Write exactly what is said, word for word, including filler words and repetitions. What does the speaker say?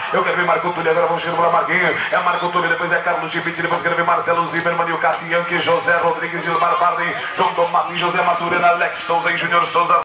Eu quero ver Marco Túlio, agora vamos chegando para Marquinhos. É Marco Túlio, depois é Carlos Gibite, depois quero ver Marcelo Zimmermann, o Cassian, José Rodrigues, Gilmar Bardem, João Dom Martins, José Maturana, Alex Souza e Júnior Souza.